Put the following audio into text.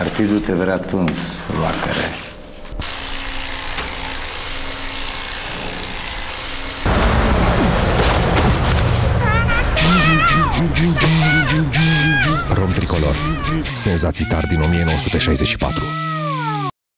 Partidul te vrea tuns, Vacăre. Rom tricolor. Senzații tari din 1964.